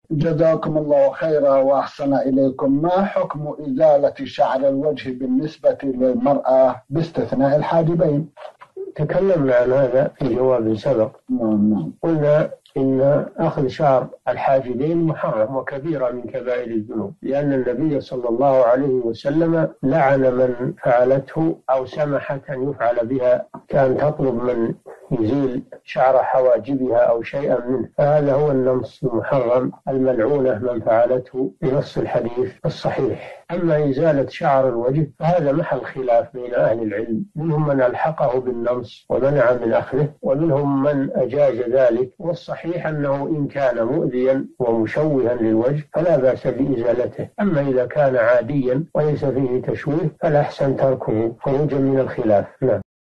جزاكم الله خيرا وأحسن إليكم. ما حكم إزالة شعر الوجه بالنسبة للمرأة باستثناء الحاجبين؟ تكلمنا عن هذا في جواب سبق. نعم. قلنا إن أخذ شعر الحاجبين محرم وكبيرة من كبائر الذنوب، لأن النبي صلى الله عليه وسلم لعن من فعلته أو سمحت أن يفعل بها، كان تطلب من يزيل شعر حواجبها أو شيئا منه، فهذا هو النمص المحرم الملعونة من فعلته بنص الحديث الصحيح. أما إزالة شعر الوجه فهذا محل خلاف بين أهل العلم، منهم من ألحقه بالنمص ومنع من أخذه، ومنهم من أجاز ذلك، والصحيح أنه إن كان مؤذيا ومشوها للوجه فلا بأس بإزالته. أما إذا كان عاديا وليس فيه تشويه فالأحسن تركه خروجا من الخلاف. نعم.